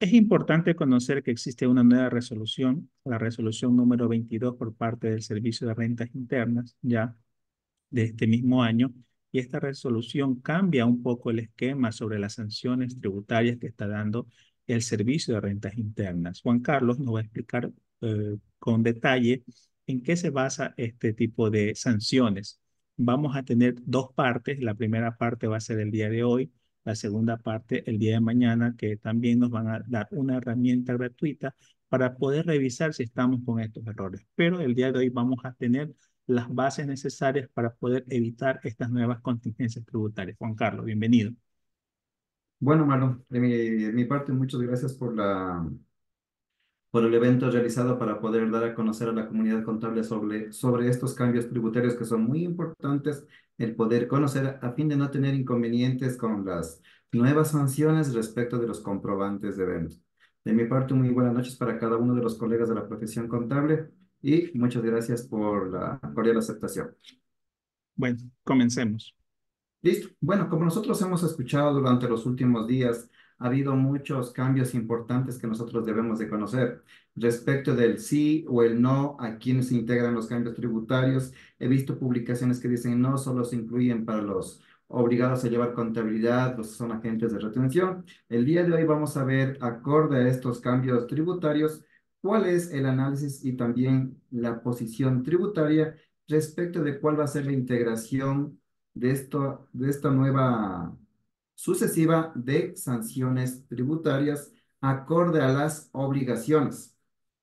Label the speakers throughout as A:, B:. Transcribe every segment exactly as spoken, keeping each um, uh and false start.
A: Es importante conocer que existe una nueva resolución, la resolución número veintidós por parte del Servicio de Rentas Internas, ya de este mismo año, y esta resolución cambia un poco el esquema sobre las sanciones tributarias que está dando el Servicio de Rentas Internas. Juan Carlos nos va a explicar eh, con detalle en qué se basa este tipo de sanciones. Vamos a tener dos partes. La primera parte va a ser el día de hoy, la segunda parte el día de mañana, que también nos van a dar una herramienta gratuita para poder revisar si estamos con estos errores. Pero el día de hoy vamos a tener las bases necesarias para poder evitar estas nuevas contingencias tributarias. Juan Carlos, bienvenido.
B: Bueno, Marlon, de mi, de mi parte, muchas gracias por la, por el evento realizado para poder dar a conocer a la comunidad contable sobre, sobre estos cambios tributarios que son muy importantes, el poder conocer a fin de no tener inconvenientes con las nuevas sanciones respecto de los comprobantes de ventas. De mi parte, muy buenas noches para cada uno de los colegas de la profesión contable y muchas gracias por la cordial aceptación.
A: Bueno, comencemos.
B: Listo. Bueno, como nosotros hemos escuchado durante los últimos días, ha habido muchos cambios importantes que nosotros debemos de conocer respecto del sí o el no a quienes se integran los cambios tributarios. He visto publicaciones que dicen no solo se incluyen para los obligados a llevar contabilidad, los que son agentes de retención. El día de hoy vamos a ver, acorde a estos cambios tributarios, cuál es el análisis y también la posición tributaria respecto de cuál va a ser la integración de esto, de esta nueva sucesiva de sanciones tributarias acorde a las obligaciones.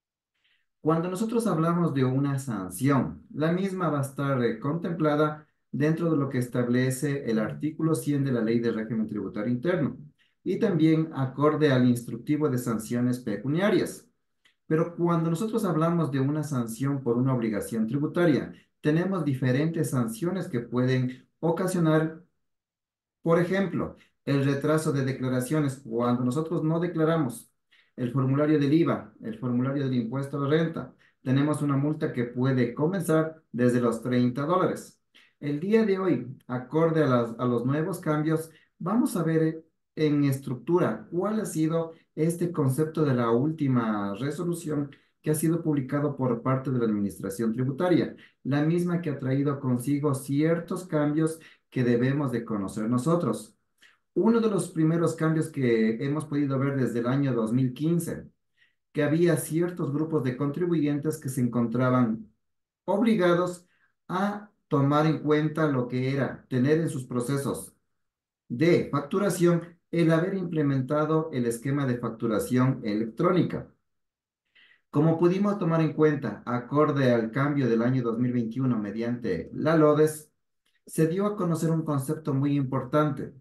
B: Cuando nosotros hablamos de una sanción, la misma va a estar eh, contemplada dentro de lo que establece el artículo cien de la Ley de Régimen Tributario Interno y también acorde al instructivo de sanciones pecuniarias. Pero cuando nosotros hablamos de una sanción por una obligación tributaria, tenemos diferentes sanciones que pueden ocasionar, por ejemplo, el retraso de declaraciones. Cuando nosotros no declaramos el formulario del IVA, el formulario del impuesto a la renta, tenemos una multa que puede comenzar desde los treinta dólares. El día de hoy, acorde a, las- a los nuevos cambios, vamos a ver en estructura cuál ha sido este concepto de la última resolución que ha sido publicado por parte de la Administración Tributaria, la misma que ha traído consigo ciertos cambios que debemos de conocer nosotros. Uno de los primeros cambios que hemos podido ver desde el año dos mil quince, que había ciertos grupos de contribuyentes que se encontraban obligados a tomar en cuenta lo que era tener en sus procesos de facturación el haber implementado el esquema de facturación electrónica. Como pudimos tomar en cuenta, acorde al cambio del año dos mil veintiuno mediante la LODES, se dio a conocer un concepto muy importante,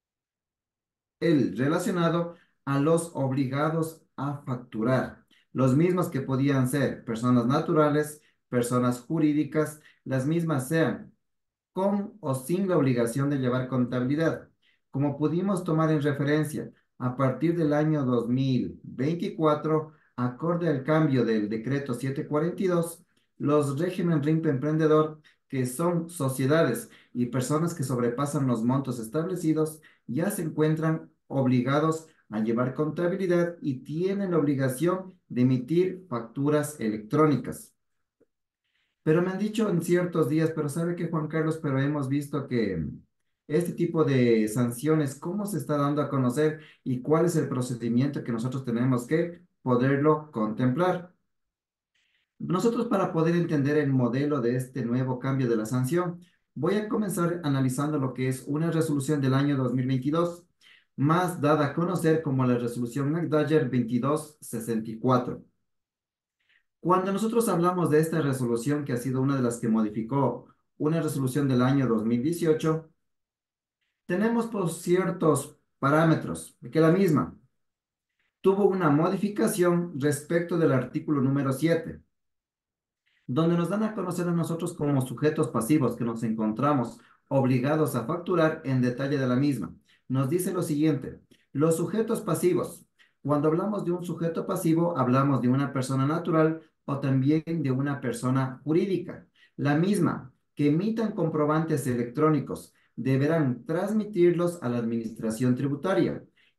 B: el relacionado a los obligados a facturar, los mismos que podían ser personas naturales, personas jurídicas, las mismas sean con o sin la obligación de llevar contabilidad. Como pudimos tomar en referencia, a partir del año dos mil veinticuatro, acorde al cambio del decreto setecientos cuarenta y dos, los régimen R I M P emprendedor, que son sociedades y personas que sobrepasan los montos establecidos, ya se encuentran obligados a llevar contabilidad y tienen la obligación de emitir facturas electrónicas. Pero me han dicho en ciertos días, pero ¿sabe qué, Juan Carlos? Pero hemos visto que mm, este tipo de sanciones, ¿cómo se está dando a conocer y cuál es el procedimiento que nosotros tenemos que poderlo contemplar? Nosotros, para poder entender el modelo de este nuevo cambio de la sanción, voy a comenzar analizando lo que es una resolución del año dos mil veintidós, más dada a conocer como la resolución McDougall veintidós sesenta y cuatro. Cuando nosotros hablamos de esta resolución, que ha sido una de las que modificó una resolución del año dos mil dieciocho, tenemos por ciertos parámetros que la misma tuvo una modificación respecto del artículo número siete, donde nos dan a conocer a nosotros como sujetos pasivos que nos encontramos obligados a facturar en detalle de la misma. Nos dice lo siguiente: los sujetos pasivos. Cuando hablamos de un sujeto pasivo, hablamos de una persona natural o también de una persona jurídica. La misma que emitan comprobantes electrónicos deberán transmitirlos a la administración tributaria.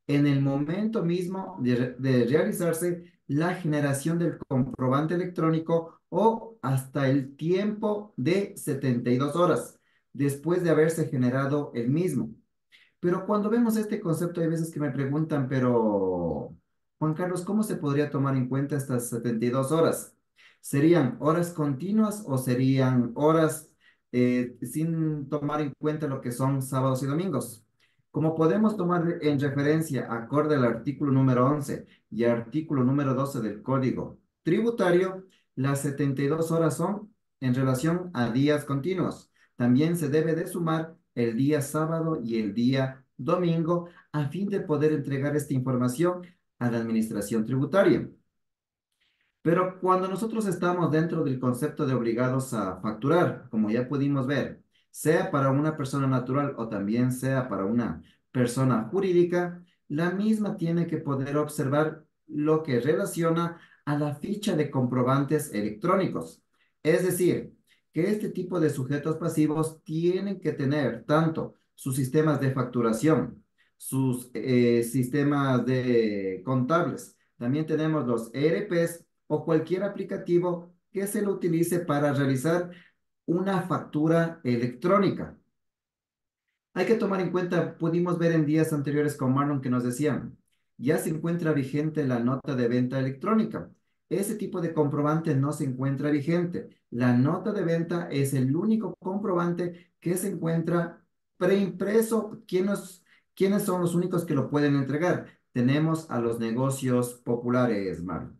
B: en el momento mismo de, de realizarse la generación del comprobante electrónico o hasta el tiempo de setenta y dos horas después de haberse generado el mismo. Pero cuando vemos este concepto, hay veces que me preguntan, pero Juan Carlos, ¿cómo se podría tomar en cuenta estas setenta y dos horas? ¿Serían horas continuas o serían horas eh, sin tomar en cuenta lo que son sábados y domingos? Como podemos tomar en referencia, acorde al artículo número once y artículo número doce del Código Tributario, las setenta y dos horas son en relación a días continuos. También se debe de sumar el día sábado y el día domingo a fin de poder entregar esta información a la administración tributaria. Pero cuando nosotros estamos dentro del concepto de obligados a facturar, como ya pudimos ver, sea para una persona natural o también sea para una persona jurídica, la misma tiene que poder observar lo que relaciona a la ficha de comprobantes electrónicos. Es decir, que este tipo de sujetos pasivos tienen que tener tanto sus sistemas de facturación, sus eh, sistemas de contables. También tenemos los E R Ps o cualquier aplicativo que se lo utilice para realizar una factura electrónica. Hay que tomar en cuenta, pudimos ver en días anteriores con Marlon que nos decían, ya se encuentra vigente la nota de venta electrónica. Ese tipo de comprobante no se encuentra vigente. La nota de venta es el único comprobante que se encuentra preimpreso. ¿Quiénes, quiénes son los únicos que lo pueden entregar? Tenemos a los negocios populares, Marlon.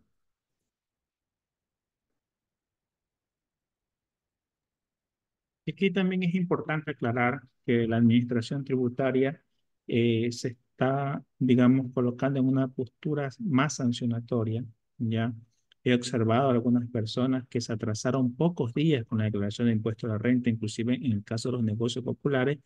A: Aquí también es importante aclarar que la administración tributaria eh, se está, digamos, colocando en una postura más sancionatoria, ¿ya? He observado a algunas personas que se atrasaron pocos días con la declaración de impuesto a la renta, inclusive en el caso de los negocios populares,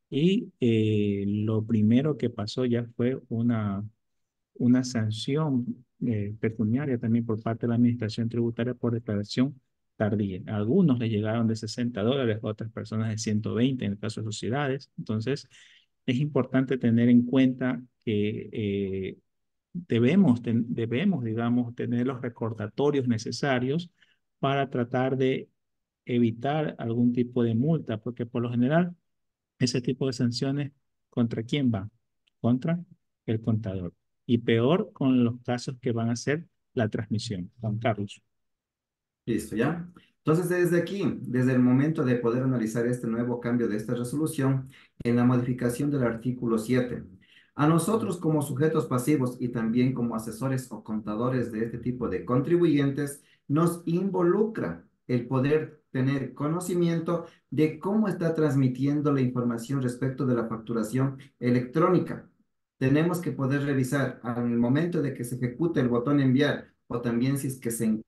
A: y eh, lo primero que pasó ya fue una una sanción eh, pecuniaria también por parte de la administración tributaria por declaración tardía. A algunos le llegaron de sesenta dólares, a otras personas de ciento veinte en el caso de sociedades. Entonces, es importante tener en cuenta que eh, debemos, ten- debemos, digamos, tener los recordatorios necesarios para tratar de evitar algún tipo de multa, porque por lo general ese tipo de sanciones, ¿contra quién va? Contra el contador. Y peor con los casos que van a ser la transmisión. Juan Carlos.
B: Listo, ¿ya? Entonces, desde aquí, desde el momento de poder analizar este nuevo cambio de esta resolución, en la modificación del artículo siete, a nosotros como sujetos pasivos y también como asesores o contadores de este tipo de contribuyentes, nos involucra el poder tener conocimiento de cómo está transmitiendo la información respecto de la facturación electrónica. Tenemos que poder revisar al momento de que se ejecute el botón enviar o también si es que se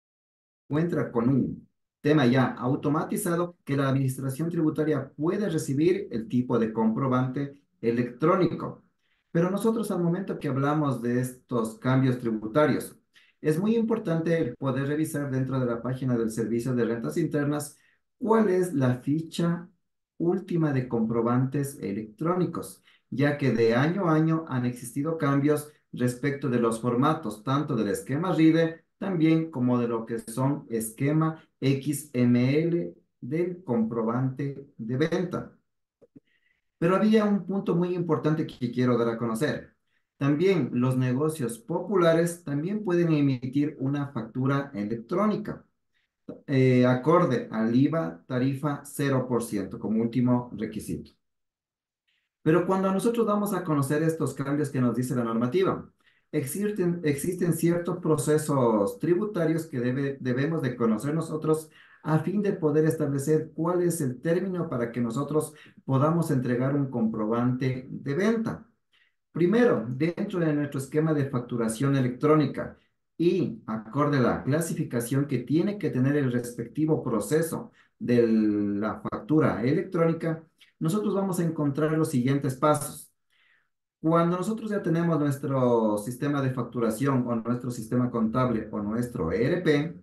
B: encuentra con un tema ya automatizado que la administración tributaria puede recibir el tipo de comprobante electrónico. Pero nosotros al momento que hablamos de estos cambios tributarios, es muy importante el poder revisar dentro de la página del Servicio de Rentas Internas cuál es la ficha última de comprobantes electrónicos, ya que de año a año han existido cambios respecto de los formatos, tanto del esquema RIDE también como de lo que son esquema X M L del comprobante de venta. Pero había un punto muy importante que quiero dar a conocer. También los negocios populares también pueden emitir una factura electrónica, eh, acorde al IVA tarifa cero por ciento como último requisito. Pero cuando nosotros vamos a conocer estos cambios que nos dice la normativa, existen, existen ciertos procesos tributarios que debe, debemos de conocer nosotros a fin de poder establecer cuál es el término para que nosotros podamos entregar un comprobante de venta. Primero, dentro de nuestro esquema de facturación electrónica y acorde a la clasificación que tiene que tener el respectivo proceso de la factura electrónica, nosotros vamos a encontrar los siguientes pasos. Cuando nosotros ya tenemos nuestro sistema de facturación o nuestro sistema contable o nuestro E R P,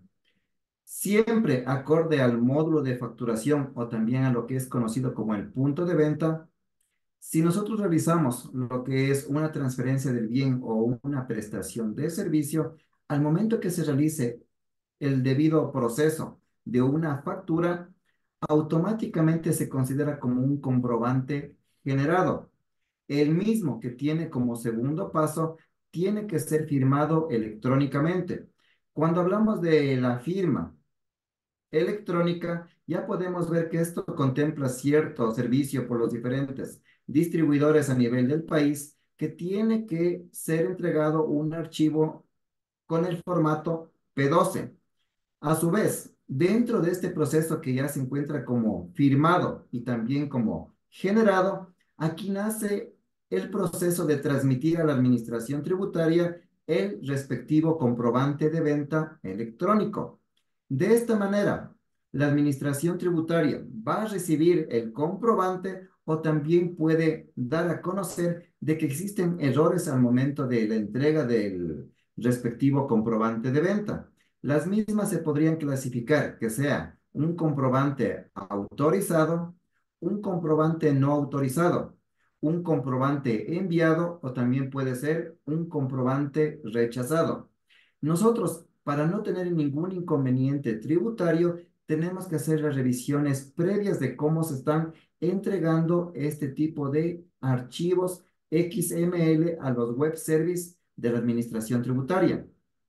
B: siempre acorde al módulo de facturación o también a lo que es conocido como el punto de venta, Si nosotros realizamos lo que es una transferencia del bien o una prestación de servicio, al momento que se realice el debido proceso de una factura, automáticamente se considera como un comprobante generado. El mismo que tiene como segundo paso, tiene que ser firmado electrónicamente. Cuando hablamos de la firma electrónica, ya podemos ver que esto contempla cierto servicio por los diferentes distribuidores a nivel del país, que tiene que ser entregado un archivo con el formato P doce. A su vez, dentro de este proceso que ya se encuentra como firmado y también como generado, aquí nace el proceso de transmitir a la administración tributaria el respectivo comprobante de venta electrónico. De esta manera, la administración tributaria va a recibir el comprobante o también puede dar a conocer de que existen errores al momento de la entrega del respectivo comprobante de venta. Las mismas se podrían clasificar que sea un comprobante autorizado, un comprobante no autorizado, un comprobante enviado o también puede ser un comprobante rechazado. Nosotros, para no tener ningún inconveniente tributario, tenemos que hacer las revisiones previas de cómo se están entregando este tipo de archivos X M L a los web service de la administración tributaria.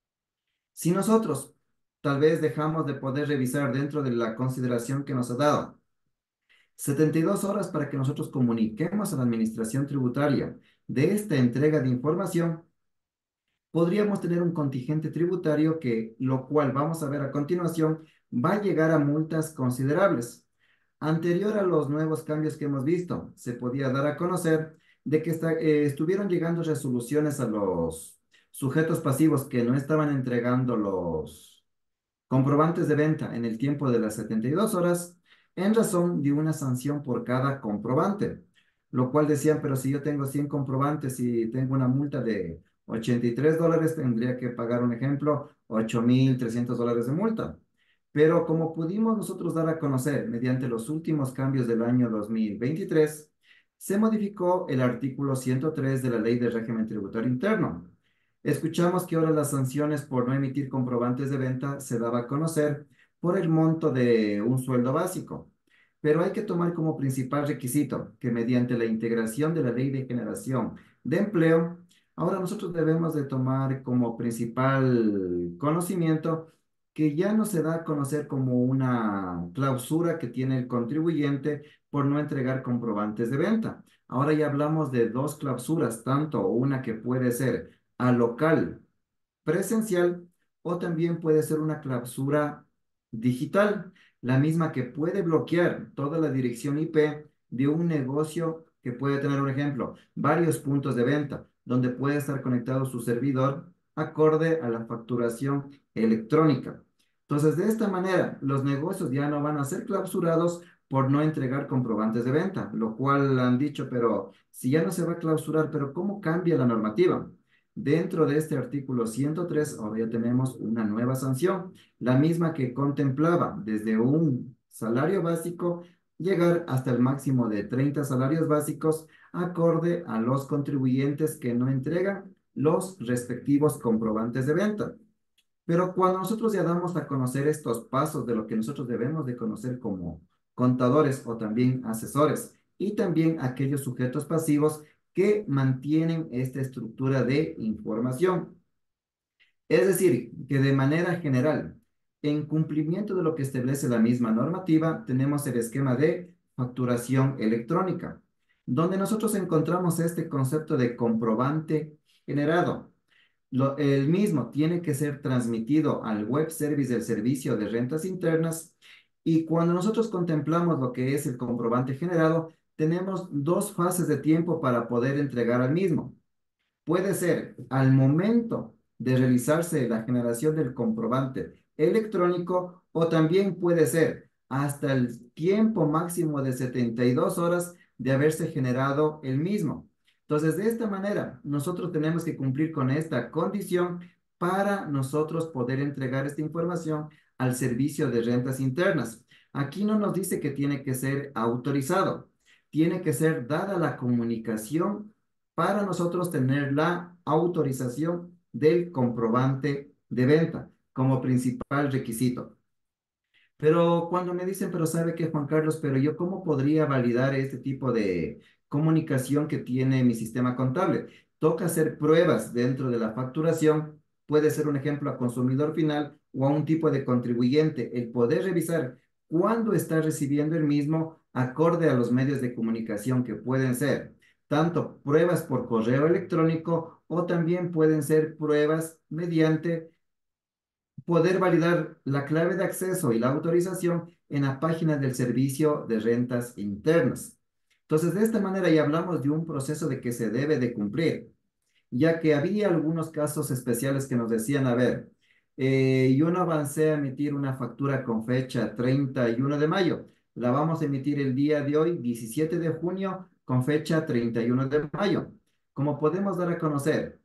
B: Si nosotros tal vez dejamos de poder revisar dentro de la consideración que nos ha dado setenta y dos horas para que nosotros comuniquemos a la administración tributaria de esta entrega de información, podríamos tener un contingente tributario que, lo cual vamos a ver a continuación, va a llegar a multas considerables. Anterior a los nuevos cambios que hemos visto, se podía dar a conocer de que está, eh, estuvieron llegando resoluciones a los sujetos pasivos que no estaban entregando los comprobantes de venta en el tiempo de las setenta y dos horas en razón de una sanción por cada comprobante, lo cual decían, pero si yo tengo cien comprobantes y tengo una multa de ochenta y tres dólares, tendría que pagar, un ejemplo, ocho mil trescientos dólares de multa. Pero como pudimos nosotros dar a conocer mediante los últimos cambios del año dos mil veintitrés, se modificó el artículo ciento tres de la Ley de Régimen Tributario Interno. Escuchamos que ahora las sanciones por no emitir comprobantes de venta se daba a conocer por el monto de un sueldo básico, pero hay que tomar como principal requisito que mediante la integración de la Ley de Generación de Empleo, ahora nosotros debemos de tomar como principal conocimiento que ya no se da a conocer como una clausura que tiene el contribuyente por no entregar comprobantes de venta. Ahora ya hablamos de dos clausuras, tanto una que puede ser a local presencial o también puede ser una clausura digital, la misma que puede bloquear toda la dirección I P de un negocio que puede tener, un ejemplo, varios puntos de venta, donde puede estar conectado su servidor acorde a la facturación electrónica. Entonces, de esta manera, los negocios ya no van a ser clausurados por no entregar comprobantes de venta, lo cual han dicho, pero si ya no se va a clausurar, pero ¿cómo cambia la normativa? Dentro de este artículo ciento tres, ahora ya tenemos una nueva sanción, la misma que contemplaba desde un salario básico llegar hasta el máximo de treinta salarios básicos acorde a los contribuyentes que no entregan los respectivos comprobantes de venta. Pero cuando nosotros ya damos a conocer estos pasos de lo que nosotros debemos de conocer como contadores o también asesores y también aquellos sujetos pasivos que mantienen esta estructura de información. Es decir, que de manera general, en cumplimiento de lo que establece la misma normativa, tenemos el esquema de facturación electrónica, donde nosotros encontramos este concepto de comprobante generado. Lo, el mismo tiene que ser transmitido al web service del servicio de rentas internas y cuando nosotros contemplamos lo que es el comprobante generado, tenemos dos fases de tiempo para poder entregar al mismo. Puede ser al momento de realizarse la generación del comprobante electrónico o también puede ser hasta el tiempo máximo de setenta y dos horas de haberse generado el mismo. Entonces, de esta manera, nosotros tenemos que cumplir con esta condición para nosotros poder entregar esta información al servicio de rentas internas. Aquí no nos dice que tiene que ser autorizado, tiene que ser dada la comunicación para nosotros tener la autorización del comprobante de venta como principal requisito. Pero cuando me dicen, pero ¿sabe qué, Juan Carlos? Pero yo, ¿cómo podría validar este tipo de comunicación que tiene mi sistema contable? Toca hacer pruebas dentro de la facturación. Puede ser un ejemplo a consumidor final o a un tipo de contribuyente. El poder revisar cuándo está recibiendo el mismo acorde a los medios de comunicación que pueden ser tanto pruebas por correo electrónico o también pueden ser pruebas mediante poder validar la clave de acceso y la autorización en la página del Servicio de Rentas Internas. Entonces, de esta manera ya hablamos de un proceso de que se debe de cumplir, ya que había algunos casos especiales que nos decían, a ver, eh, yo no avancé a emitir una factura con fecha treinta y uno de mayo, la vamos a emitir el día de hoy, diecisiete de junio, con fecha treinta y uno de mayo. Como podemos dar a conocer,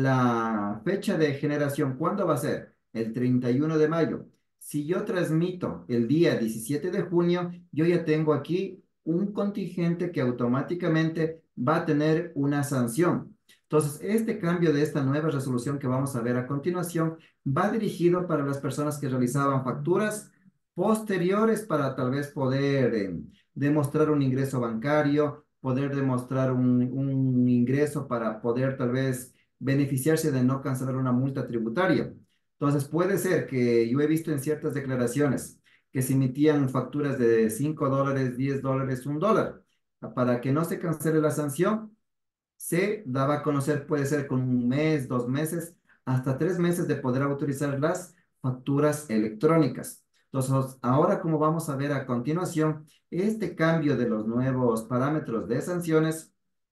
B: la fecha de generación, ¿cuándo va a ser? El treinta y uno de mayo. Si yo transmito el día diecisiete de junio, yo ya tengo aquí un contingente que automáticamente va a tener una sanción. Entonces, este cambio de esta nueva resolución que vamos a ver a continuación va dirigido para las personas que realizaban facturas posteriores para tal vez poder eh, demostrar un ingreso bancario, poder demostrar un, un ingreso para poder tal vez beneficiarse de no cancelar una multa tributaria. Entonces, puede ser que yo he visto en ciertas declaraciones que se emitían facturas de cinco dólares, diez dólares, un dólar. Para que no se cancele la sanción, se daba a conocer, puede ser con un mes, dos meses, hasta tres meses de poder autorizar las facturas electrónicas. Entonces, ahora como vamos a ver a continuación, este cambio de los nuevos parámetros de sanciones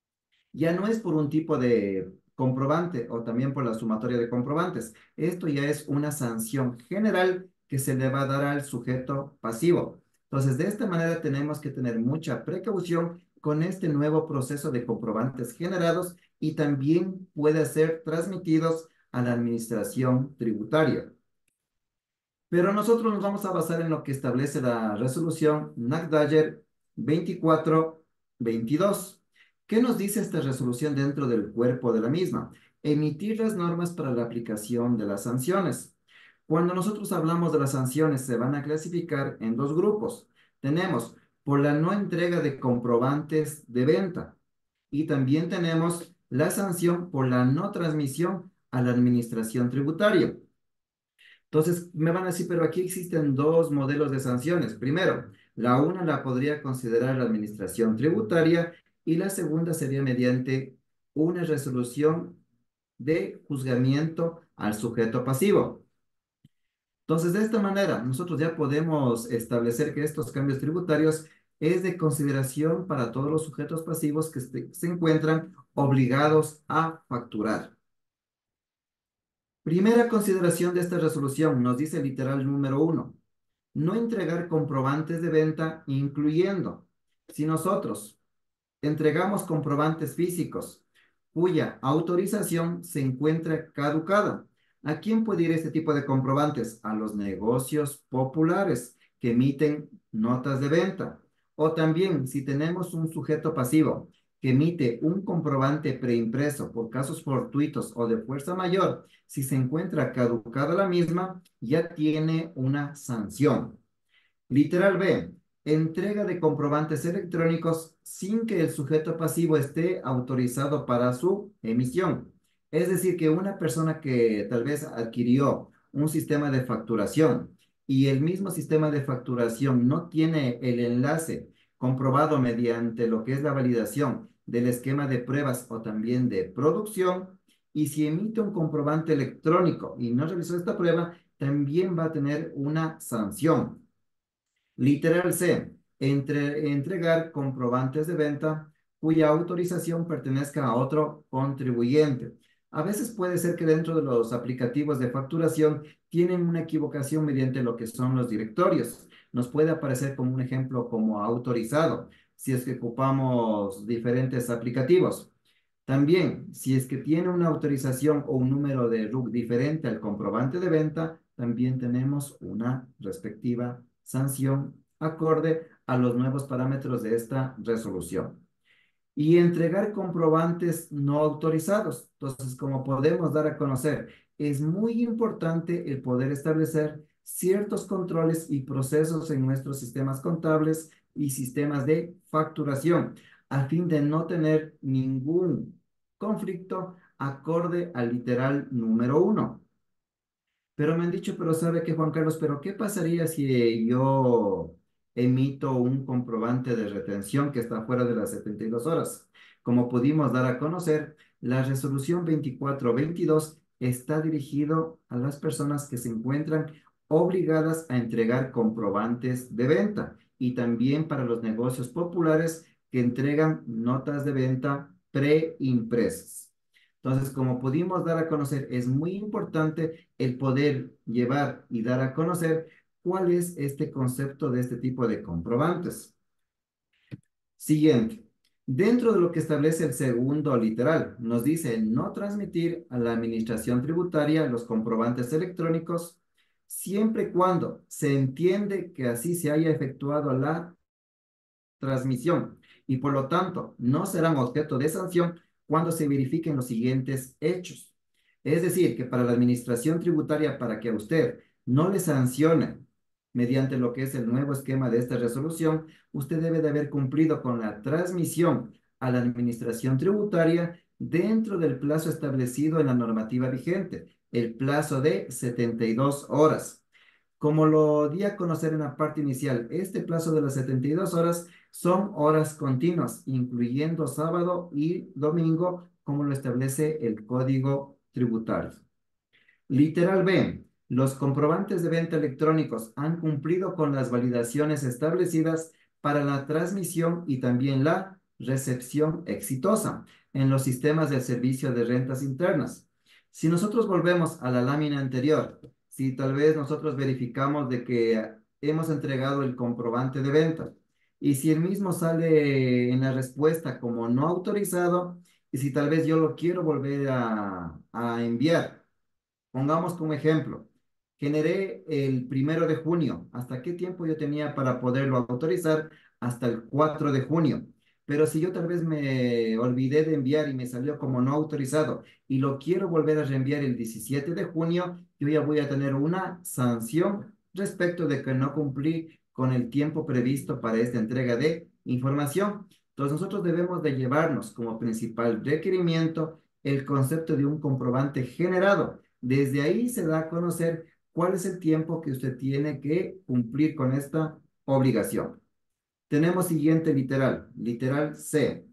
B: ya no es por un tipo de comprobante o también por la sumatoria de comprobantes. Esto ya es una sanción general que se le va a dar al sujeto pasivo. Entonces, de esta manera tenemos que tener mucha precaución con este nuevo proceso de comprobantes generados y también puede ser transmitidos a la administración tributaria. Pero nosotros nos vamos a basar en lo que establece la resolución NACDAYER veinticuatro veintidós. ¿Qué nos dice esta resolución dentro del cuerpo de la misma? Emitir las normas para la aplicación de las sanciones. Cuando nosotros hablamos de las sanciones, se van a clasificar en dos grupos. Tenemos por la no entrega de comprobantes de venta y también tenemos la sanción por la no transmisión a la administración tributaria. Entonces me van a decir, pero aquí existen dos modelos de sanciones. Primero, la una la podría considerar la administración tributaria y la segunda sería mediante una resolución de juzgamiento al sujeto pasivo. Entonces, de esta manera, nosotros ya podemos establecer que estos cambios tributarios es de consideración para todos los sujetos pasivos que se se encuentran obligados a facturar. Primera consideración de esta resolución, nos dice el literal número uno, no entregar comprobantes de venta, incluyendo, si nosotros entregamos comprobantes físicos cuya autorización se encuentra caducada. ¿A quién puede ir este tipo de comprobantes? A los negocios populares que emiten notas de venta. O también, si tenemos un sujeto pasivo que emite un comprobante preimpreso por casos fortuitos o de fuerza mayor, si se encuentra caducada la misma, ya tiene una sanción. Literal B, entrega de comprobantes electrónicos sin que el sujeto pasivo esté autorizado para su emisión. Es decir, que una persona que tal vez adquirió un sistema de facturación y el mismo sistema de facturación no tiene el enlace comprobado mediante lo que es la validación del esquema de pruebas o también de producción, y si emite un comprobante electrónico y no realizó esta prueba, también va a tener una sanción. Literal C, entre, entregar comprobantes de venta cuya autorización pertenezca a otro contribuyente. A veces puede ser que dentro de los aplicativos de facturación tienen una equivocación mediante lo que son los directorios. Nos puede aparecer como un ejemplo como autorizado, si es que ocupamos diferentes aplicativos. También, si es que tiene una autorización o un número de R U C diferente al comprobante de venta, también tenemos una respectiva sanción acorde a los nuevos parámetros de esta resolución. Y entregar comprobantes no autorizados. Entonces, como podemos dar a conocer, es muy importante el poder establecer ciertos controles y procesos en nuestros sistemas contables y sistemas de facturación, a fin de no tener ningún conflicto acorde al literal número uno. Pero me han dicho, pero sabe que Juan Carlos, pero ¿qué pasaría si yo emito un comprobante de retención que está fuera de las setenta y dos horas? Como pudimos dar a conocer, la resolución veinticuatro veintidós está dirigido a las personas que se encuentran obligadas a entregar comprobantes de venta y también para los negocios populares que entregan notas de venta preimpresas. Entonces, como pudimos dar a conocer, es muy importante el poder llevar y dar a conocer cuál es este concepto de este tipo de comprobantes. Siguiente. Dentro de lo que establece el segundo literal, nos dice no transmitir a la administración tributaria los comprobantes electrónicos siempre y cuando se entiende que así se haya efectuado la transmisión y por lo tanto no serán objeto de sanción cuando se verifiquen los siguientes hechos. Es decir, que para la administración tributaria, para que a usted no le sancione mediante lo que es el nuevo esquema de esta resolución, usted debe de haber cumplido con la transmisión a la administración tributaria dentro del plazo establecido en la normativa vigente, el plazo de setenta y dos horas. Como lo di a conocer en la parte inicial, este plazo de las setenta y dos horas son horas continuas, incluyendo sábado y domingo, como lo establece el Código Tributario. Literal B. Los comprobantes de venta electrónicos han cumplido con las validaciones establecidas para la transmisión y también la recepción exitosa en los sistemas del Servicio de Rentas Internas. Si nosotros volvemos a la lámina anterior, si tal vez nosotros verificamos de que hemos entregado el comprobante de venta y si el mismo sale en la respuesta como no autorizado y si tal vez yo lo quiero volver a, a enviar. Pongamos como ejemplo, generé el primero de junio. ¿Hasta qué tiempo yo tenía para poderlo autorizar? Hasta el cuatro de junio. Pero si yo tal vez me olvidé de enviar y me salió como no autorizado y lo quiero volver a reenviar el diecisiete de junio, yo ya voy a tener una sanción respecto de que no cumplí con el tiempo previsto para esta entrega de información. Entonces nosotros debemos de llevarnos como principal requerimiento el concepto de un comprobante generado. Desde ahí se da a conocer cuál es el tiempo que usted tiene que cumplir con esta obligación. Tenemos siguiente literal, literal C.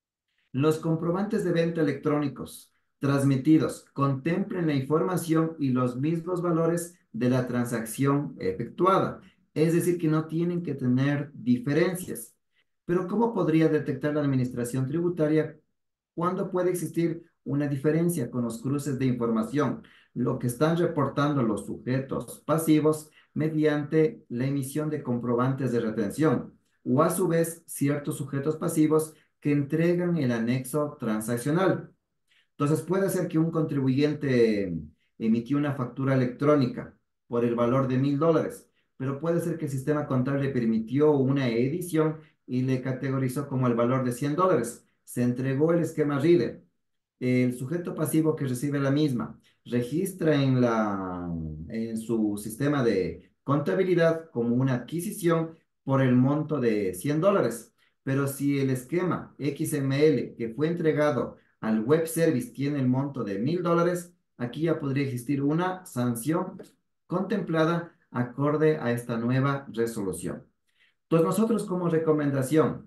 B: Los comprobantes de venta electrónicos transmitidos contemplen la información y los mismos valores de la transacción efectuada. Es decir, que no tienen que tener diferencias. Pero ¿cómo podría detectar la administración tributaria cuándo puede existir una diferencia con los cruces de información? Lo que están reportando los sujetos pasivos mediante la emisión de comprobantes de retención o a su vez ciertos sujetos pasivos que entregan el anexo transaccional. Entonces puede ser que un contribuyente emitió una factura electrónica por el valor de mil dólares, pero puede ser que el sistema contable permitió una edición y le categorizó como el valor de cien dólares. Se entregó el esquema RIDE. El sujeto pasivo que recibe la misma registra en, la, en su sistema de contabilidad como una adquisición por el monto de cien dólares. Pero si el esquema X M L que fue entregado al web service tiene el monto de mil dólares, aquí ya podría existir una sanción contemplada acorde a esta nueva resolución. Entonces nosotros como recomendación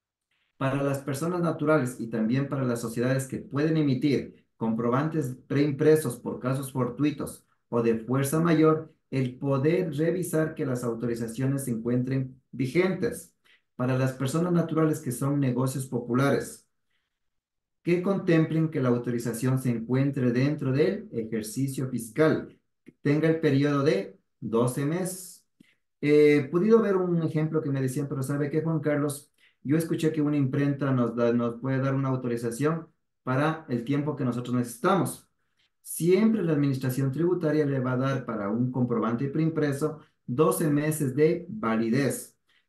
B: para las personas naturales y también para las sociedades que pueden emitir comprobantes preimpresos por casos fortuitos o de fuerza mayor, el poder revisar que las autorizaciones se encuentren vigentes. Para las personas naturales que son negocios populares, que contemplen que la autorización se encuentre dentro del ejercicio fiscal, que tenga el periodo de doce meses. He podido ver un ejemplo que me decían, pero ¿sabe qué, Juan Carlos? Yo escuché que una imprenta nos, da, nos puede dar una autorización para el tiempo que nosotros necesitamos. Siempre la administración tributaria le va a dar para un comprobante preimpreso doce meses de validez.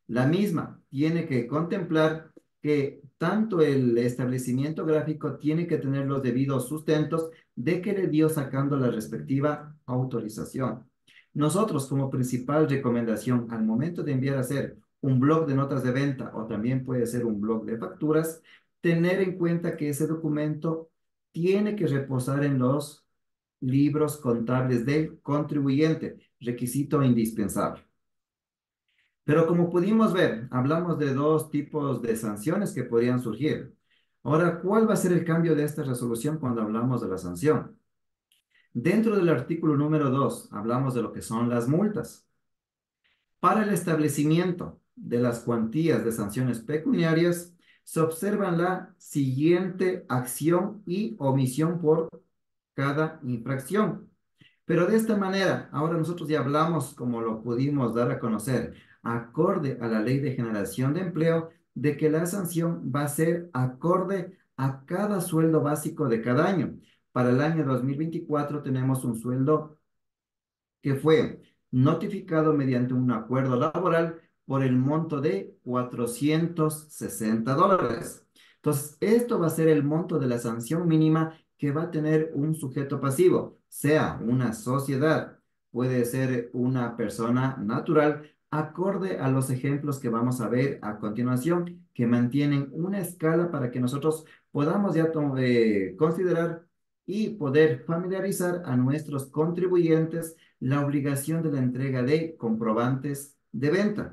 B: La misma tiene que contemplar que tanto el establecimiento gráfico tiene que tener los debidos sustentos de que le dio sacando la respectiva autorización. Nosotros, como principal recomendación al momento de enviar a hacer un blog de notas de venta o también puede ser un blog de facturas, tener en cuenta que ese documento tiene que reposar en los libros contables del contribuyente, requisito indispensable. Pero como pudimos ver, hablamos de dos tipos de sanciones que podrían surgir. Ahora, ¿cuál va a ser el cambio de esta resolución cuando hablamos de la sanción? Dentro del artículo número dos, hablamos de lo que son las multas. Para el establecimiento de las cuantías de sanciones pecuniarias, se observan la siguiente acción y omisión por cada infracción. Pero de esta manera, ahora nosotros ya hablamos, como lo pudimos dar a conocer, acorde a la Ley de Generación de Empleo, de que la sanción va a ser acorde a cada sueldo básico de cada año. Para el año dos mil veinticuatro tenemos un sueldo que fue notificado mediante un acuerdo laboral por el monto de cuatrocientos sesenta dólares. Entonces, esto va a ser el monto de la sanción mínima que va a tener un sujeto pasivo, sea una sociedad, puede ser una persona natural, acorde a los ejemplos que vamos a ver a continuación, que mantienen una escala para que nosotros podamos ya eh, considerar y poder familiarizar a nuestros contribuyentes la obligación de la entrega de comprobantes de venta.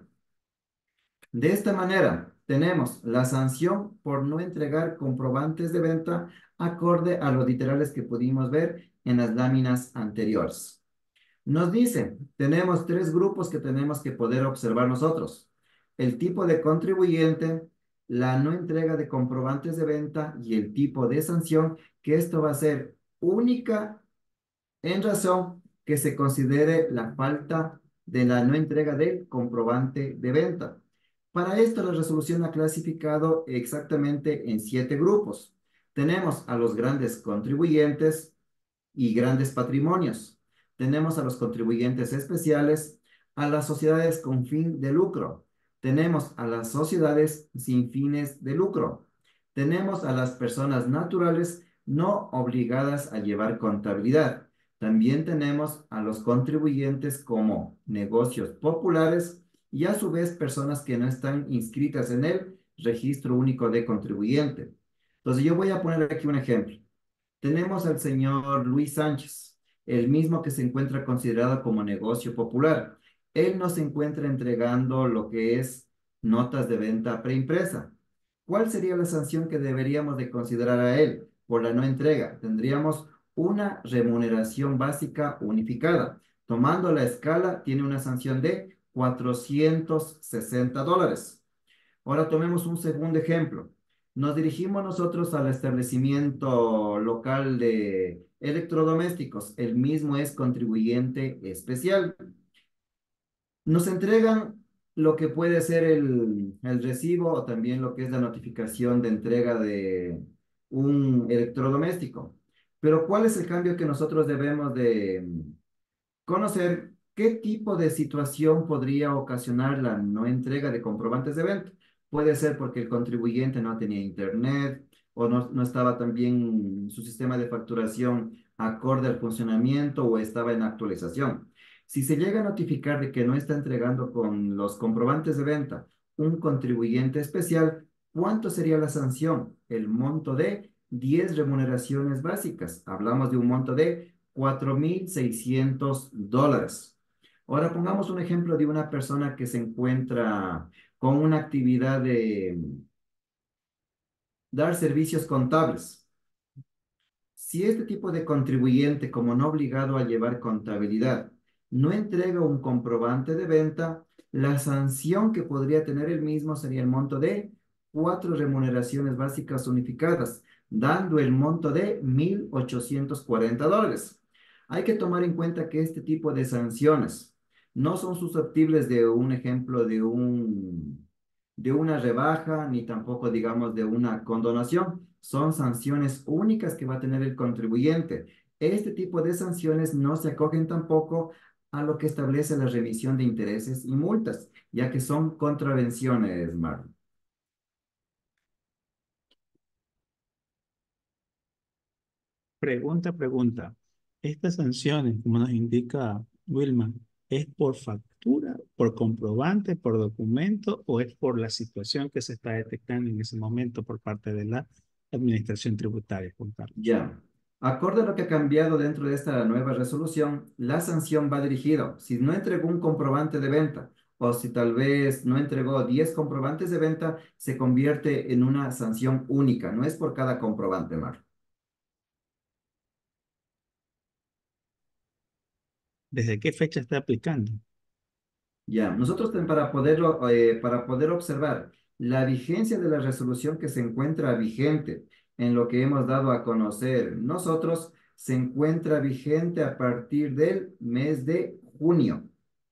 B: De esta manera, tenemos la sanción por no entregar comprobantes de venta acorde a los literales que pudimos ver en las láminas anteriores. Nos dice, tenemos tres grupos que tenemos que poder observar nosotros. El tipo de contribuyente, la no entrega de comprobantes de venta y el tipo de sanción, que esto va a ser única en razón que se considere la falta de la no entrega del comprobante de venta. Para esto, la resolución ha clasificado exactamente en siete grupos. Tenemos a los grandes contribuyentes y grandes patrimonios. Tenemos a los contribuyentes especiales, a las sociedades con fin de lucro. Tenemos a las sociedades sin fines de lucro. Tenemos a las personas naturales no obligadas a llevar contabilidad. También tenemos a los contribuyentes como negocios populares y a su vez personas que no están inscritas en el registro único de contribuyente. Entonces yo voy a poner aquí un ejemplo. Tenemos al señor Luis Sánchez, el mismo que se encuentra considerado como negocio popular. Él nos encuentra entregando lo que es notas de venta preimpresa. ¿Cuál sería la sanción que deberíamos de considerar a él por la no entrega? Tendríamos una remuneración básica unificada. Tomando la escala, tiene una sanción de cuatrocientos sesenta dólares. Ahora tomemos un segundo ejemplo. Nos dirigimos nosotros al establecimiento local de electrodomésticos. El mismo es contribuyente especial. Nos entregan lo que puede ser el, el recibo o también lo que es la notificación de entrega de un electrodoméstico. Pero ¿cuál es el cambio que nosotros debemos de conocer? ¿Qué tipo de situación podría ocasionar la no entrega de comprobantes de venta? Puede ser porque el contribuyente no tenía internet o no, no estaba también su sistema de facturación acorde al funcionamiento o estaba en actualización. Si se llega a notificar de que no está entregando con los comprobantes de venta un contribuyente especial, ¿cuánto sería la sanción? El monto de diez remuneraciones básicas. Hablamos de un monto de cuatro mil seiscientos dólares. Ahora pongamos un ejemplo de una persona que se encuentra con una actividad de dar servicios contables. Si este tipo de contribuyente, como no obligado a llevar contabilidad, no entrega un comprobante de venta, la sanción que podría tener el mismo sería el monto de cuatro remuneraciones básicas unificadas, dando el monto de mil ochocientos cuarenta dólares. Hay que tomar en cuenta que este tipo de sanciones no son susceptibles de un ejemplo de un de una rebaja, ni tampoco, digamos, de una condonación. Son sanciones únicas que va a tener el contribuyente. Este tipo de sanciones no se acogen tampoco a lo que establece la remisión de intereses y multas, ya que son contravenciones, Marlon.
A: Pregunta, pregunta. Estas sanciones, como nos indica Wilma, ¿es por factura, por comprobante, por documento o es por la situación que se está detectando en ese momento por parte de la Administración Tributaria, Juan Carlos?
B: Ya. Acorde a lo que ha cambiado dentro de esta nueva resolución, la sanción va dirigida, si no entregó un comprobante de venta o si tal vez no entregó diez comprobantes de venta, se convierte en una sanción única, no es por cada comprobante, Mar.
A: ¿Desde qué fecha está aplicando?
B: Ya, nosotros ten- para poderlo, eh, para poder observar la vigencia de la resolución que se encuentra vigente en lo que hemos dado a conocer nosotros, se encuentra vigente a partir del mes de junio.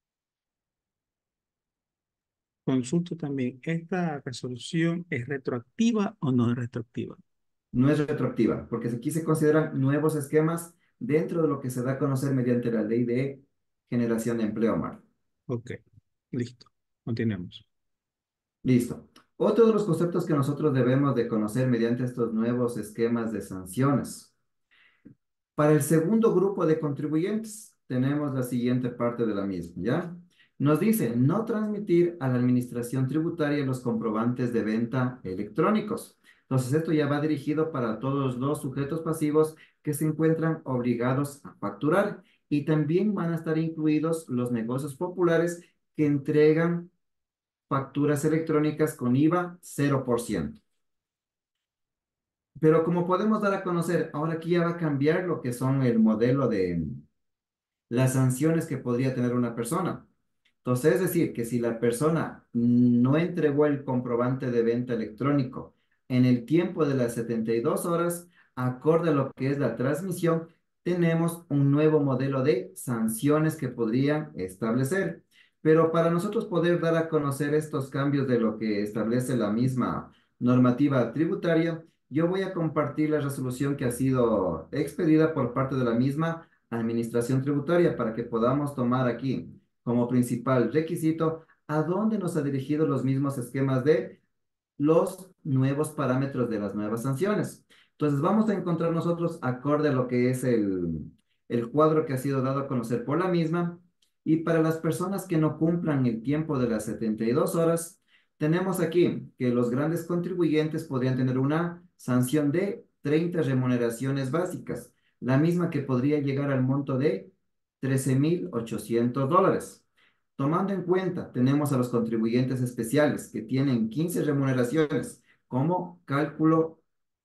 A: Consulto también, ¿esta resolución es retroactiva o no es retroactiva?
B: No es retroactiva, porque aquí se consideran nuevos esquemas dentro de lo que se da a conocer mediante la ley de generación de empleo, Mar.
A: Ok, listo. Continuemos.
B: Listo. Otro de los conceptos que nosotros debemos de conocer mediante estos nuevos esquemas de sanciones. Para el segundo grupo de contribuyentes, tenemos la siguiente parte de la misma, ¿ya? Nos dice no transmitir a la administración tributaria los comprobantes de venta electrónicos. Entonces, esto ya va dirigido para todos los sujetos pasivos que se encuentran obligados a facturar y también van a estar incluidos los negocios populares que entregan facturas electrónicas con IVA cero por ciento. Pero como podemos dar a conocer, ahora aquí ya va a cambiar lo que son el modelo de las sanciones que podría tener una persona. Entonces, es decir, que si la persona no entregó el comprobante de venta electrónico en el tiempo de las setenta y dos horas, acorde a lo que es la transmisión, tenemos un nuevo modelo de sanciones que podrían establecer. Pero para nosotros poder dar a conocer estos cambios de lo que establece la misma normativa tributaria, yo voy a compartir la resolución que ha sido expedida por parte de la misma Administración Tributaria para que podamos tomar aquí como principal requisito a dónde nos ha dirigido los mismos esquemas de los nuevos parámetros de las nuevas sanciones. Entonces vamos a encontrar nosotros acorde a lo que es el, el cuadro que ha sido dado a conocer por la misma. Y para las personas que no cumplan el tiempo de las setenta y dos horas, tenemos aquí que los grandes contribuyentes podrían tener una sanción de treinta remuneraciones básicas, la misma que podría llegar al monto de trece mil ochocientos dólares. Tomando en cuenta, tenemos a los contribuyentes especiales que tienen quince remuneraciones como cálculo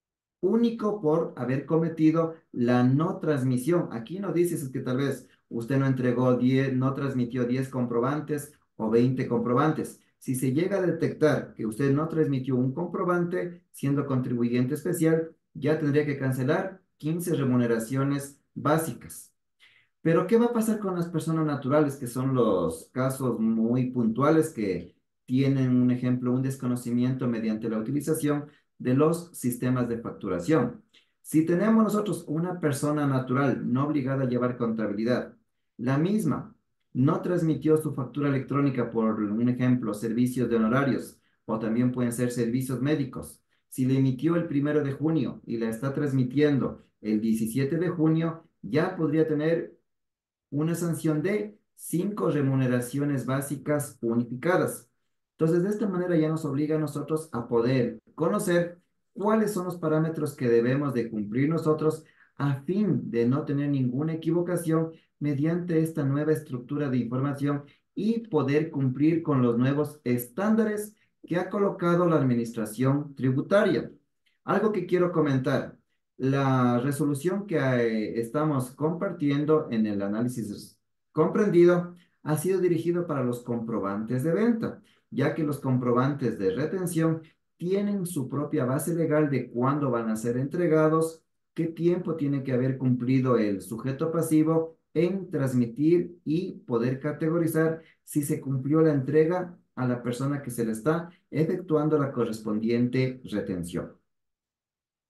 B: único por haber cometido la no transmisión. Aquí no dice si es que tal vez usted no entregó diez, no transmitió diez comprobantes o veinte comprobantes. Si se llega a detectar que usted no transmitió un comprobante, siendo contribuyente especial, ya tendría que cancelar quince remuneraciones básicas. Pero, ¿qué va a pasar con las personas naturales, que son los casos muy puntuales que tienen, un ejemplo, un desconocimiento mediante la utilización de los sistemas de facturación? Si tenemos nosotros una persona natural no obligada a llevar contabilidad, la misma no transmitió su factura electrónica por, un ejemplo, servicios de honorarios o también pueden ser servicios médicos. Si le emitió el primero de junio y la está transmitiendo el diecisiete de junio, ya podría tener una sanción de cinco remuneraciones básicas unificadas. Entonces, de esta manera ya nos obliga a nosotros a poder conocer cuáles son los parámetros que debemos de cumplir nosotros a fin de no tener ninguna equivocación mediante esta nueva estructura de información y poder cumplir con los nuevos estándares que ha colocado la administración tributaria. Algo que quiero comentar. La resolución que eh, estamos compartiendo en el análisis comprendido ha sido dirigido para los comprobantes de venta, ya que los comprobantes de retención tienen su propia base legal de cuándo van a ser entregados, qué tiempo tiene que haber cumplido el sujeto pasivo en transmitir y poder categorizar si se cumplió la entrega a la persona que se le está efectuando la correspondiente retención.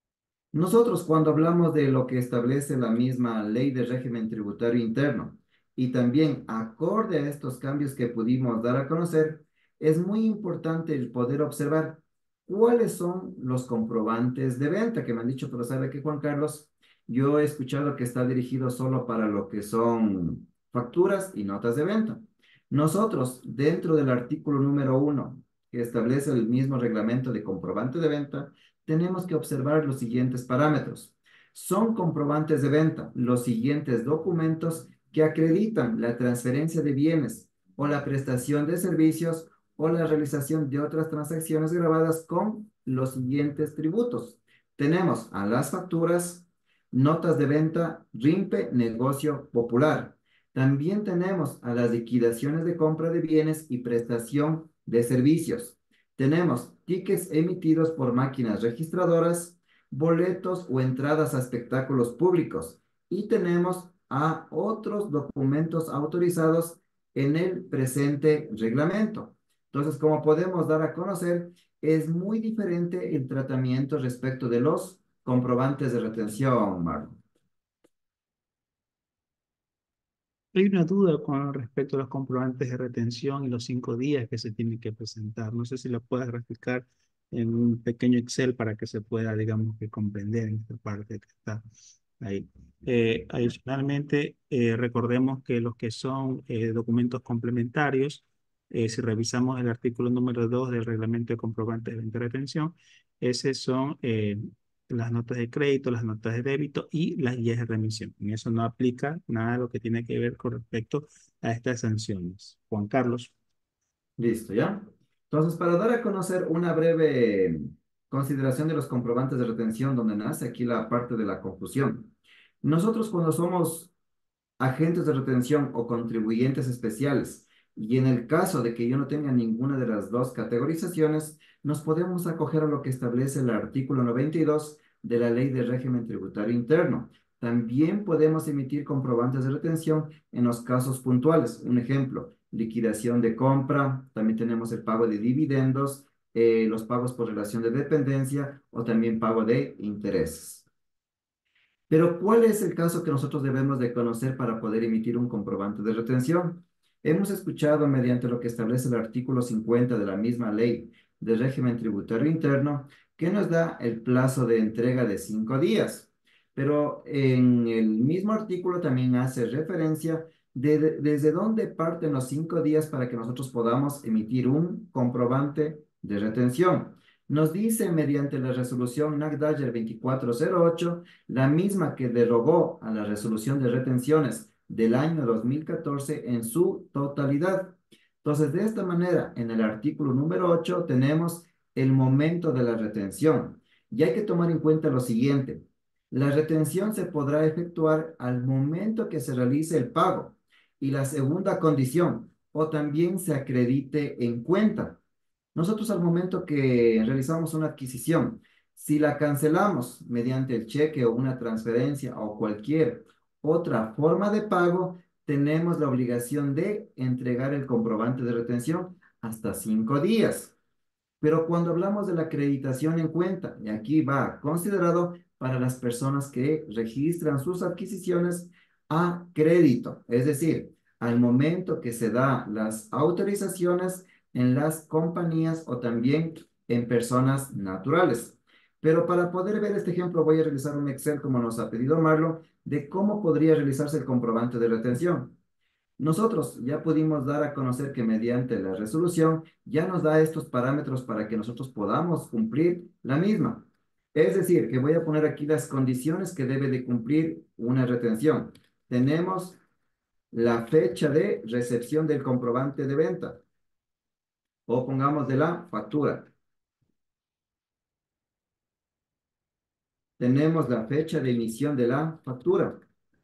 B: Nosotros, cuando hablamos de lo que establece la misma ley de régimen tributario interno y también acorde a estos cambios que pudimos dar a conocer, es muy importante el poder observar cuáles son los comprobantes de venta que me han dicho, pero sabe que Juan Carlos, yo he escuchado que está dirigido solo para lo que son facturas y notas de venta. Nosotros, dentro del artículo número uno, que establece el mismo reglamento de comprobante de venta, tenemos que observar los siguientes parámetros. Son comprobantes de venta los siguientes documentos que acreditan la transferencia de bienes o la prestación de servicios o la realización de otras transacciones grabadas con los siguientes tributos. Tenemos a las facturas, notas de venta, RIMPE, negocio popular. También tenemos a las liquidaciones de compra de bienes y prestación de servicios. Tenemos tickets emitidos por máquinas registradoras, boletos o entradas a espectáculos públicos. Y tenemos a otros documentos autorizados en el presente reglamento. Entonces, como podemos dar a conocer, es muy diferente el tratamiento respecto de los comprobantes de retención, Marlon.
A: Hay una duda con respecto a los comprobantes de retención y los cinco días que se tienen que presentar. No sé si lo puedes graficar en un pequeño Excel para que se pueda, digamos, que comprender en esta parte que está ahí. Eh, adicionalmente, eh, recordemos que los que son eh, documentos complementarios, eh, si revisamos el artículo número dos del reglamento de comprobantes de venta y retención, esos son eh, las notas de crédito, las notas de débito y las guías de remisión. En eso no aplica nada de lo que tiene que ver con respecto a estas sanciones. Juan Carlos.
B: Listo, ¿ya? Entonces, para dar a conocer una breve consideración de los comprobantes de retención, donde nace aquí la parte de la confusión. Nosotros cuando somos agentes de retención o contribuyentes especiales, y en el caso de que yo no tenga ninguna de las dos categorizaciones, nos podemos acoger a lo que establece el artículo noventa y dos de la Ley de Régimen Tributario Interno. También podemos emitir comprobantes de retención en los casos puntuales. Un ejemplo, liquidación de compra, también tenemos el pago de dividendos, eh, los pagos por relación de dependencia o también pago de intereses. Pero, ¿cuál es el caso que nosotros debemos de conocer para poder emitir un comprobante de retención? Hemos escuchado mediante lo que establece el artículo cincuenta de la misma ley de régimen tributario interno que nos da el plazo de entrega de cinco días. Pero en el mismo artículo también hace referencia de, de- desde dónde parten los cinco días para que nosotros podamos emitir un comprobante de retención. Nos dice mediante la resolución N A C Dager veinticuatro cero ocho, la misma que derogó a la resolución de retenciones del año dos mil catorce en su totalidad. Entonces, de esta manera, en el artículo número ocho tenemos el momento de la retención. Y hay que tomar en cuenta lo siguiente. La retención se podrá efectuar al momento que se realice el pago. Y la segunda condición, o también se acredite en cuenta. Nosotros al momento que realizamos una adquisición, si la cancelamos mediante el cheque o una transferencia o cualquier otra forma de pago, tenemos la obligación de entregar el comprobante de retención hasta cinco días. Pero cuando hablamos de la acreditación en cuenta, y aquí va considerado para las personas que registran sus adquisiciones a crédito, es decir, al momento que se da las autorizaciones en las compañías o también en personas naturales. Pero para poder ver este ejemplo voy a realizar un Excel como nos ha pedido Marlon de cómo podría realizarse el comprobante de retención. Nosotros ya pudimos dar a conocer que mediante la resolución ya nos da estos parámetros para que nosotros podamos cumplir la misma. Es decir, que voy a poner aquí las condiciones que debe de cumplir una retención. Tenemos la fecha de recepción del comprobante de venta o pongamos de la factura. Tenemos la fecha de emisión de la factura.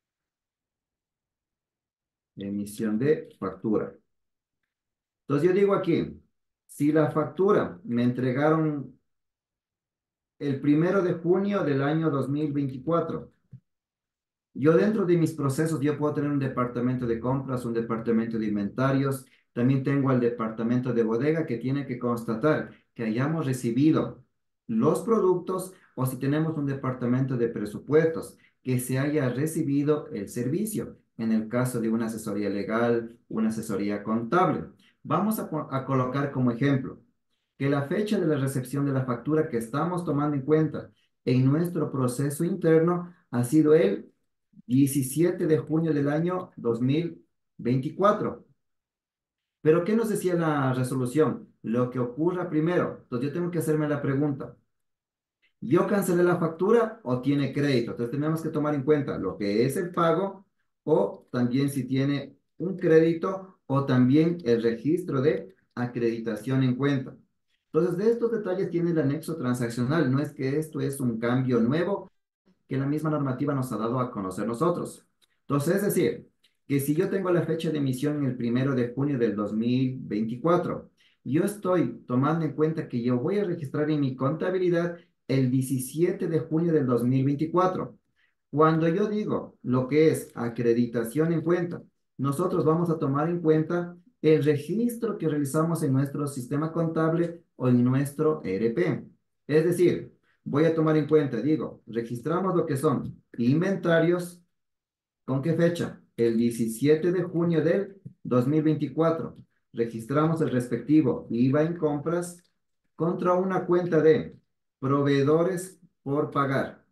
B: Emisión de factura. Entonces yo digo aquí, si la factura me entregaron el primero de junio del año dos mil veinticuatro. Yo dentro de mis procesos, yo puedo tener un departamento de compras, un departamento de inventarios, también tengo el departamento de bodega que tiene que constatar que hayamos recibido los productos o si tenemos un departamento de presupuestos que se haya recibido el servicio. En el caso de una asesoría legal, una asesoría contable. Vamos a, a colocar como ejemplo que la fecha de la recepción de la factura que estamos tomando en cuenta en nuestro proceso interno ha sido el diecisiete de junio del año dos mil veinticuatro. Pero ¿qué nos decía la resolución? Lo que ocurra primero. Entonces yo tengo que hacerme la pregunta. ¿Yo cancelé la factura o tiene crédito? Entonces tenemos que tomar en cuenta lo que es el pago o también si tiene un crédito o también el registro de acreditación en cuenta. Entonces de estos detalles tiene el anexo transaccional. No es que esto es un cambio nuevo que la misma normativa nos ha dado a conocer nosotros. Entonces, es decir, que si yo tengo la fecha de emisión en el primero de junio del dos mil veinticuatro, yo estoy tomando en cuenta que yo voy a registrar en mi contabilidad el diecisiete de junio del dos mil veinticuatro. Cuando yo digo lo que es acreditación en cuenta, nosotros vamos a tomar en cuenta el registro que realizamos en nuestro sistema contable o en nuestro E R P. Es decir, voy a tomar en cuenta, digo, registramos lo que son inventarios, ¿con qué fecha? El diecisiete de junio del dos mil veinticuatro. Registramos el respectivo I V A en compras contra una cuenta de proveedores por pagar,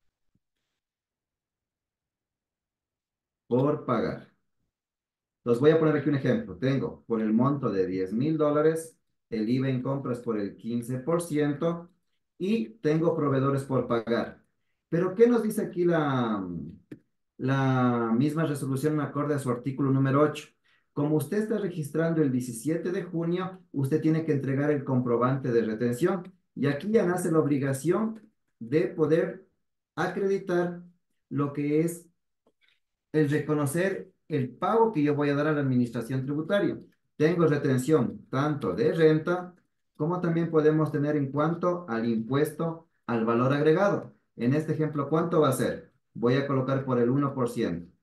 B: por pagar. Los voy a poner aquí un ejemplo. Tengo por el monto de diez mil dólares, el I V A en compras por el quince por ciento y tengo proveedores por pagar. Pero ¿qué nos dice aquí la, la misma resolución acorde a su artículo número ocho? Como usted está registrando el diecisiete de junio, usted tiene que entregar el comprobante de retención. Y aquí ya nace la obligación de poder acreditar lo que es el reconocer el pago que yo voy a dar a la administración tributaria. Tengo retención tanto de renta como también podemos tener en cuanto al impuesto al valor agregado. En este ejemplo, ¿cuánto va a ser? Voy a colocar por el uno por ciento.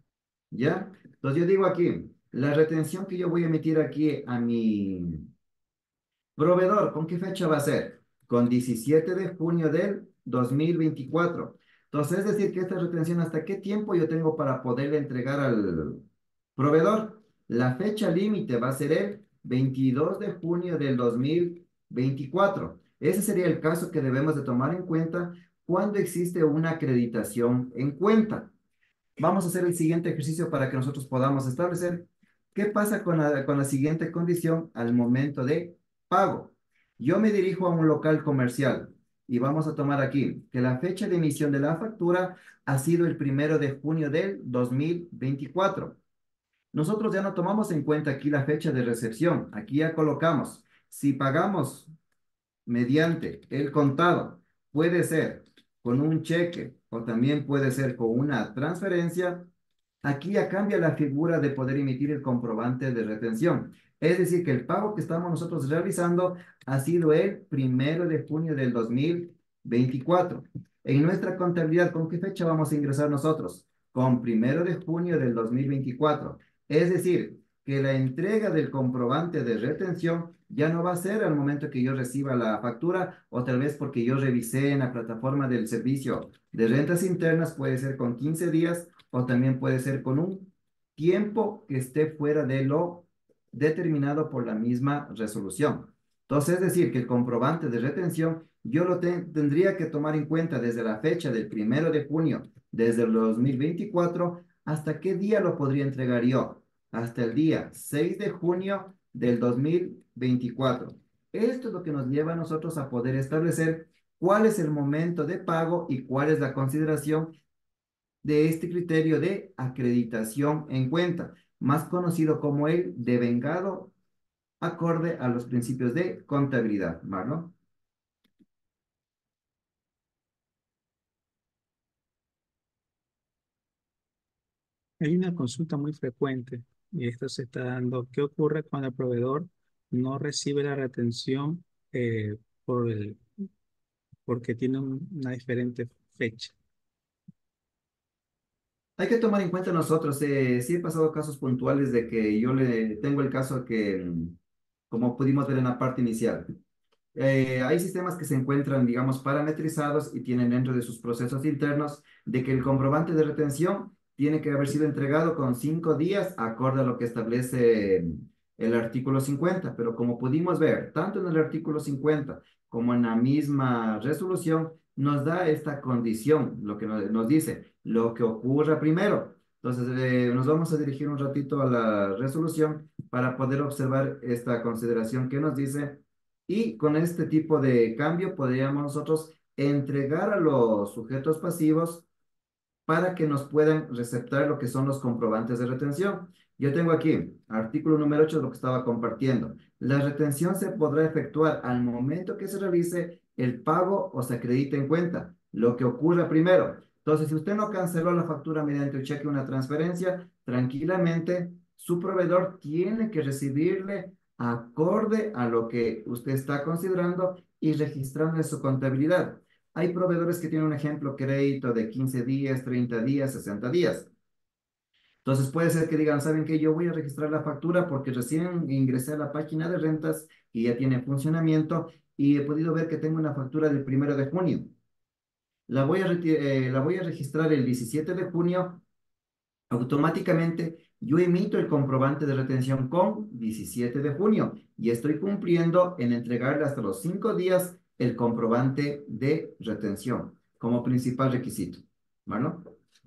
B: ¿Ya? Entonces yo digo aquí, la retención que yo voy a emitir aquí a mi proveedor, ¿con qué fecha va a ser? Con diecisiete de junio del dos mil veinticuatro. Entonces, es decir, que esta retención, ¿hasta qué tiempo yo tengo para poderle entregar al proveedor? La fecha límite va a ser el veintidós de junio del dos mil veinticuatro. Ese sería el caso que debemos de tomar en cuenta cuando existe una acreditación en cuenta. Vamos a hacer el siguiente ejercicio para que nosotros podamos establecer qué pasa con la, con la siguiente condición al momento de pago. Yo me dirijo a un local comercial y vamos a tomar aquí que la fecha de emisión de la factura ha sido el primero de junio del dos mil veinticuatro. Nosotros ya no tomamos en cuenta aquí la fecha de recepción. Aquí ya colocamos, si pagamos mediante el contado, puede ser con un cheque o también puede ser con una transferencia. Aquí ya cambia la figura de poder emitir el comprobante de retención. Es decir, que el pago que estamos nosotros realizando ha sido el primero de junio del dos mil veinticuatro. En nuestra contabilidad, ¿con qué fecha vamos a ingresar nosotros? Con primero de junio del dos mil veinticuatro. Es decir, que la entrega del comprobante de retención ya no va a ser al momento que yo reciba la factura o tal vez porque yo revisé en la plataforma del servicio de rentas internas, puede ser con quince días o también puede ser con un tiempo que esté fuera de lo determinado por la misma resolución. Entonces, es decir, que el comprobante de retención yo lo te tendría que tomar en cuenta desde la fecha del primero de junio, desde el dos mil veinticuatro, hasta qué día lo podría entregar yo, hasta el día seis de junio del dos mil veinticuatro. Esto es lo que nos lleva a nosotros a poder establecer cuál es el momento de pago y cuál es la consideración de este criterio de acreditación en cuenta, más conocido como el devengado acorde a los principios de contabilidad. Marlon.
A: Hay una consulta muy frecuente y esto se está dando. ¿Qué ocurre cuando el proveedor no recibe la retención eh, por el, porque tiene un- una diferente fecha?
B: Hay que tomar en cuenta nosotros, eh, sí he pasado casos puntuales de que yo le tengo el caso que, mm, como pudimos ver en la parte inicial, Eh, hay sistemas que se encuentran, digamos, parametrizados y tienen dentro de sus procesos internos de que el comprobante de retención tiene que haber sido entregado con cinco días acorde a lo que establece el artículo cincuenta. Pero como pudimos ver, tanto en el artículo cincuenta como en la misma resolución, nos da esta condición, lo que nos, nos dice, lo que ocurra primero. Entonces, eh, nos vamos a dirigir un ratito a la resolución para poder observar esta consideración que nos dice y con este tipo de cambio podríamos nosotros entregar a los sujetos pasivos para que nos puedan receptar lo que son los comprobantes de retención. Yo tengo aquí, artículo número ocho de lo que estaba compartiendo. La retención se podrá efectuar al momento que se realice el pago o se acredite en cuenta, lo que ocurra primero. Entonces, si usted no canceló la factura mediante un cheque o una transferencia, tranquilamente su proveedor tiene que recibirle acorde a lo que usted está considerando y registrando en su contabilidad. Hay proveedores que tienen un ejemplo crédito de quince días, treinta días, sesenta días. Entonces puede ser que digan, ¿saben qué? Yo voy a registrar la factura porque recién ingresé a la página de rentas y ya tiene funcionamiento y he podido ver que tengo una factura del primero de junio. La voy a, eh, la voy a registrar el diecisiete de junio. Automáticamente yo emito el comprobante de retención con diecisiete de junio y estoy cumpliendo en entregarle hasta los cinco días el comprobante de retención como principal requisito. ¿Bueno?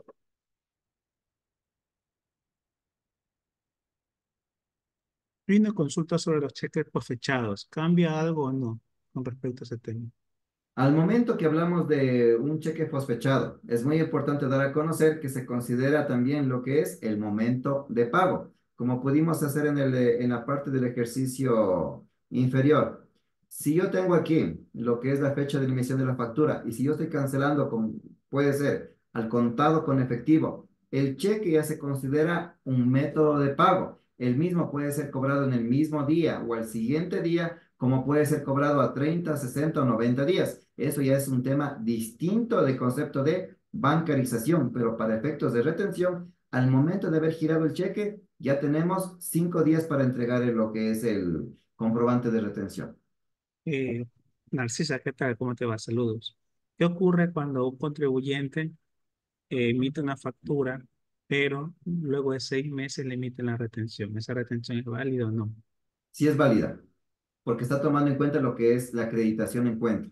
A: Hay una consulta sobre los cheques posfechados. ¿Cambia algo o no con respecto a ese tema?
B: Al momento que hablamos de un cheque fosfechado, es muy importante dar a conocer que se considera también lo que es el momento de pago, como pudimos hacer en el, eh, en la parte del ejercicio inferior. Si yo tengo aquí lo que es la fecha de emisión de la factura y si yo estoy cancelando con, puede ser al contado con efectivo, el cheque ya se considera un método de pago. El mismo puede ser cobrado en el mismo día o al siguiente día como puede ser cobrado a treinta, sesenta o noventa días. Eso ya es un tema distinto del concepto de bancarización, pero para efectos de retención, al momento de haber girado el cheque, ya tenemos cinco días para entregar lo que es el comprobante de retención.
A: Eh, Narcisa, ¿qué tal? ¿Cómo te va? Saludos. ¿Qué ocurre cuando un contribuyente eh, emite una factura, pero luego de seis meses le emite la retención? ¿Esa retención es válida o no?
B: Sí es válida, porque está tomando en cuenta lo que es la acreditación en cuenta.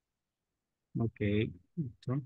A: Ok, listo.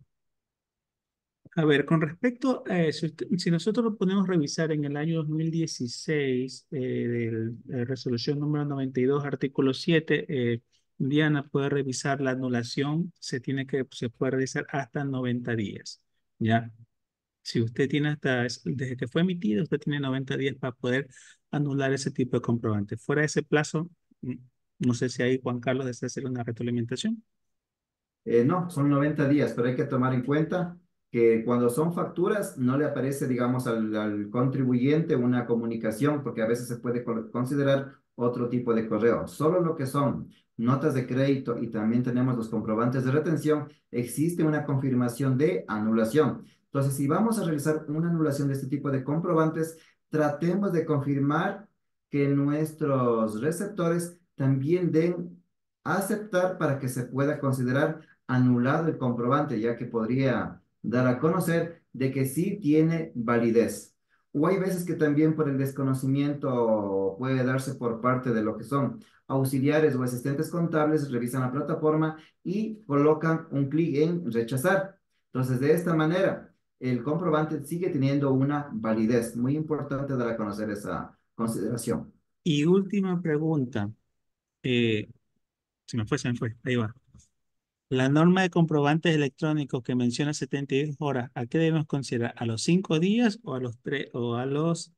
A: A ver, con respecto a eso, usted- si nosotros lo podemos revisar en el año dos mil dieciséis, eh, del- eh, resolución número noventa y dos, artículo siete, eh, Diana puede revisar la anulación, se tiene que, se puede realizar hasta noventa días, ¿ya? Si usted tiene hasta, es- desde que fue emitida, usted tiene noventa días para poder anular ese tipo de comprobante. Fuera de ese plazo, mm, no sé si ahí Juan Carlos desea hacer una retroalimentación.
B: Eh, no, son noventa días, pero hay que tomar en cuenta que cuando son facturas no le aparece, digamos, al, al contribuyente una comunicación, porque a veces se puede co- considerar otro tipo de correo. Solo lo que son notas de crédito y también tenemos los comprobantes de retención, existe una confirmación de anulación. Entonces, si vamos a realizar una anulación de este tipo de comprobantes, tratemos de confirmar que nuestros receptores también den aceptar para que se pueda considerar anulado el comprobante, ya que podría dar a conocer de que sí tiene validez. O hay veces que también por el desconocimiento puede darse por parte de lo que son auxiliares o asistentes contables, revisan la plataforma y colocan un clic en rechazar. Entonces, de esta manera, el comprobante sigue teniendo una validez. Muy importante dar a conocer esa consideración.
A: Y última pregunta, eh, se me fue, se me fue, ahí va. La norma de comprobantes electrónicos que menciona setenta y dos horas, ¿a qué debemos considerar? ¿A los cinco días o a los tres o a los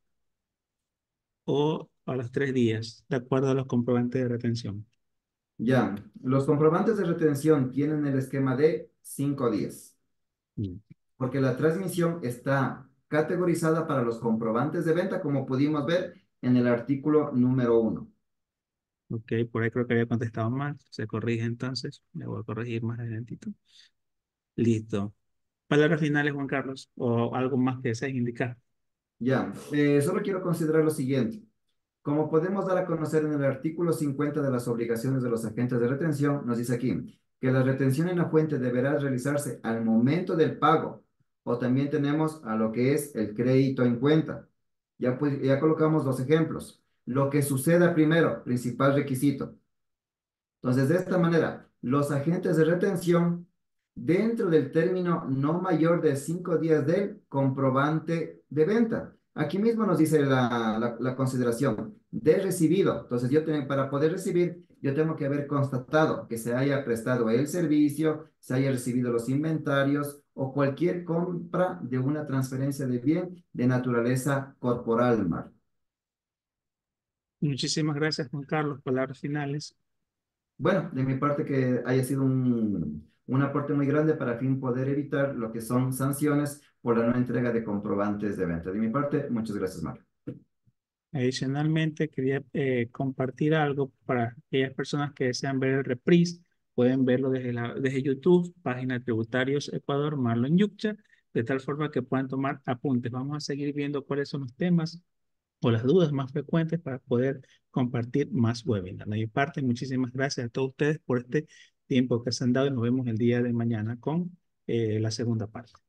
A: o a los tres días, de acuerdo a los comprobantes de retención?
B: Ya, los comprobantes de retención tienen el esquema de cinco días,
A: Mm.
B: porque la transmisión está categorizada para los comprobantes de venta, como pudimos ver en el artículo número uno.
A: Ok, por ahí creo que había contestado mal. Se corrige entonces. Le voy a corregir más adelantito. Listo. Palabras finales, Juan Carlos, o algo más que desees indicar.
B: Ya, eh, solo quiero considerar lo siguiente. Como podemos dar a conocer en el artículo cincuenta de las obligaciones de los agentes de retención, nos dice aquí que la retención en la fuente deberá realizarse al momento del pago, o también tenemos a lo que es el crédito en cuenta. Ya, pues, ya colocamos dos ejemplos. Lo que suceda primero, principal requisito. Entonces, de esta manera, los agentes de retención, dentro del término no mayor de cinco días del comprobante de venta. Aquí mismo nos dice la, la, la consideración de recibido. Entonces, yo tengo, para poder recibir, yo tengo que haber constatado que se haya prestado el servicio, se haya recibido los inventarios o cualquier compra de una transferencia de bien de naturaleza corporal, Mar.
A: Muchísimas gracias, Juan Carlos. Palabras finales.
B: Bueno, de mi parte que haya sido un, un aporte muy grande para fin poder evitar lo que son sanciones por la no entrega de comprobantes de venta. De mi parte, muchas gracias, Mario.
A: Adicionalmente, quería eh, compartir algo para aquellas personas que desean ver el reprise. Pueden verlo desde, la, desde YouTube, página Tributarios Ecuador, Marlon Yuccha, de tal forma que puedan tomar apuntes. Vamos a seguir viendo cuáles son los temas o las dudas más frecuentes para poder compartir más webinars. De mi parte, muchísimas gracias a todos ustedes por este tiempo que se han dado y nos vemos el día de mañana con eh, la segunda parte.